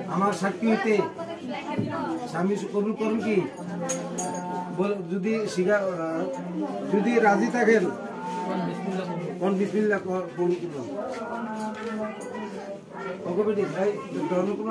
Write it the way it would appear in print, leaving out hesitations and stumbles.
আমার সাক্ষী হইতে স্বামী কবুল করুন কি যদি রাজি থাকেন কোন বিসমিল্লাহ কবুল করুন।